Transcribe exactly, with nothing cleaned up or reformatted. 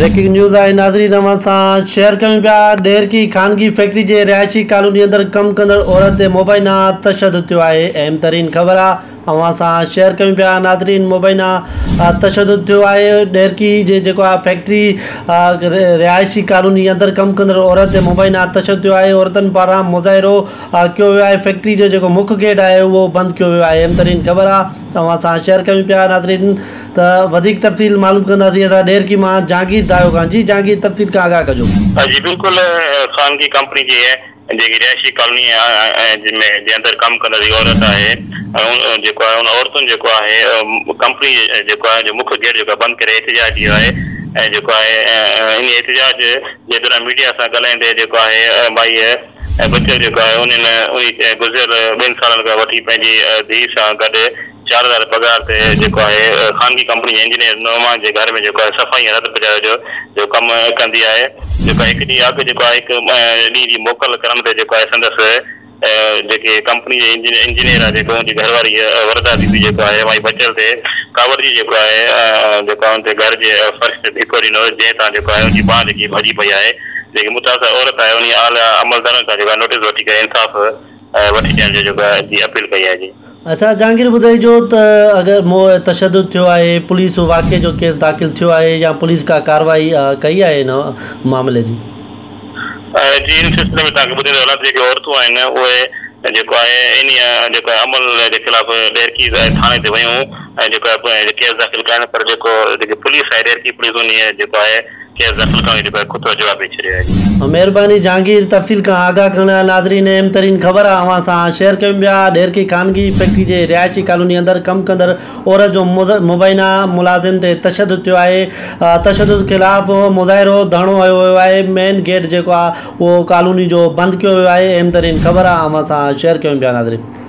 Breaking news आहे नाज़रीन, अवां सां शेयर कयूं पिया। ॾेर की ख़ानगी फैक्ट्री जे रिहायशी कॉलोनी अंदरि कमु कंदड़ औरत ते मुबैना तशदुद थियो आहे। अहम तरीन ख़बर आहे, अवां सां शेयर कयूं पिया नाज़रीन। मुबैना तशदुद थियो आहे। ॾेर की जे जेको आहे फैक्ट्री रिहायशी कॉलोनी अंदरि कमु कंदड़ औरत ते मुबैना तशदुद थियो आहे। औरतनि पारां मुज़ाहिरो कयो वियो आहे। फैक्ट्री जो जेको मुख्य गेट आहे उहो बंदि कयो वियो आहे। अहम तरीन ख़बर आहे, अवां सां शेयर कयूं पिया नाज़रीन। त वधीक तफ़सील मालूम कंदासीं असां ॾेर की मां जहांगीर दायो खां। जी जहांगीर, तफ़सील खां आगाह कजो। जी बिल्कुलु, ख़ानगी कंपनी जी है जेकी रिहायशी कॉलोनी में जे अंदरि कमु कंदड़ औरत आहे, जेको आहे उन औरतुनि जेको आहे कंपनी जेको आहे जो मुख्य गेट जेको बंदि करे एहतिजाज कयो आहे। ऐं जेको आहे इन एहतिजाज जे दौरान मीडिया सां ॻाल्हाईंदे जेको आहे भाई बच्चो जेको आहे उन्हनि उन गुज़िरियल ॿिनि सालनि खां वठी पंहिंजी धीउ सां गॾु चार हज़ार पगार ते जेको आहे ख़ानगी कंपनी जे इंजीनियर नौमा जे घर में जेको आहे सफ़ाई रद बजायो जो जो कमु कंदी आहे। जेको हिकु ॾींहुं अॻु जेको आहे हिकु ॾींहं जी मोकल करण ते जेको आहे संदसि जेके कंपनी जे इंजीनियर इंजीनियर आहे जेको उनजी घरवारी वरदा बीबी जेको आहे भाई बचल ते कावड़ जी जेको आहे जेको आहे उन ते घर जे फर्श ते धिको ॾिनो, जंहिं तां जेको आहे उनजी बांह जेकी भॼी पई आहे। जेकी मुतासिर औरत आहे उन आला अमलदारनि खां जेको आहे नोटिस वठी करे इंसाफ़ वठी ॾियण जो जेको आहे जी अपील कई आहे। जी अच्छा जहांगीर, ॿुधाइजो त अगरि मो तशदुद थियो आहे, पुलिस वाक़े जो केस दाख़िल थियो आहे या पुलिस का कार्रवाई कई आहे हिन मामले जी? जी इन सिलसिले में तव्हांखे ॿुधाईंदो हलां त जेके औरतूं आहिनि उहे जेको आहे इन जेको आहे अमल जे ख़िलाफ़ ॾेरकी थाणे ते वयूं ऐं जेको आहे केस दाख़िल कनि, पर जेको जेकी पुलिस आहे ॾेरकी पुलिस उन जेको आहे केस दाख़िल करण जेको आहे खुद जवाब ॾेई छॾियो आहे। महिरबानी जहांगीर, तफ़सील खां आगाह करण लाइ। नाज़रीन, अहम तरीन ख़बर आहे अवां सां शेयर कयूं पिया। ॾेर की ख़ानगी फैक्ट्री जे रिहायशी कॉलोनी अंदरि कमु कंदड़ औरत जो मुबैना मुलाज़िम ते तशदुद थियो आहे। तशदुद ख़िलाफ़ मुज़ाहिरो धरणो हयो वियो आहे। मेन गेट जेको आहे उहो कॉलोनी जो बंदि कयो वियो आहे। अहम तरीन ख़बर आहे अवां सां शेयर कयूं पिया नाज़रीन।